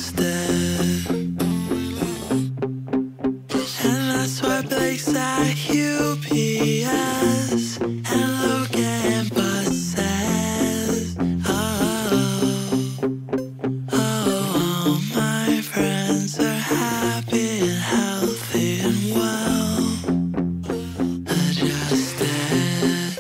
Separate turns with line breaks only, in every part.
adjusted. And I swipe likes at UPS and look at buses. Oh, my friends are happy and healthy and well adjusted.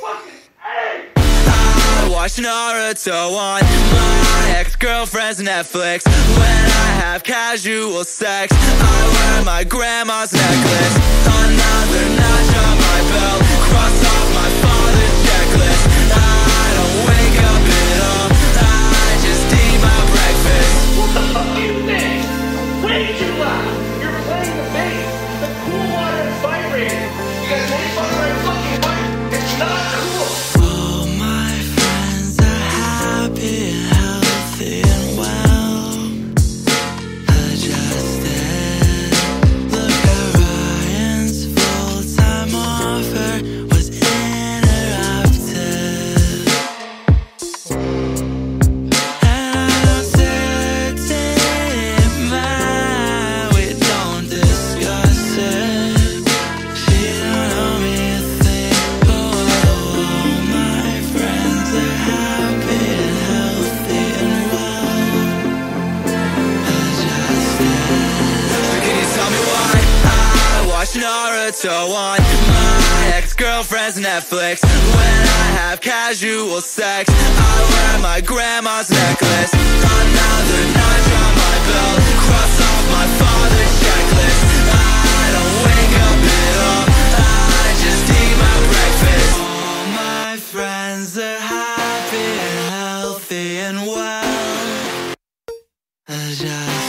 I watch Naruto on my ex-girlfriend's Netflix. When I have casual sex, I wear my grandma's necklace. Another notch on my belt, cross off my father's checklist. I don't wake up at all, I just eat my breakfast.
What the fuck do you think? Way too loud! You're playing the bass! The cool water is vibrating! You got 25 right fucking white! It's not cool!
All my friends are happy and healthy and well adjusted. Look at Ryan's full-time offer was interrupted. And I don't say it man, we don't discuss it. She don't know me a thing. Oh, my friends are happy and healthy and well adjusted. Can you tell me why I watch Naruto on my ex-girlfriend's Netflix? When I have casual sex, I wear my grandma's necklace. Another notch on my belt, cross off my father's checklist. I don't wake up at all, I just eat my breakfast. All my friends are happy and healthy and well adjusted.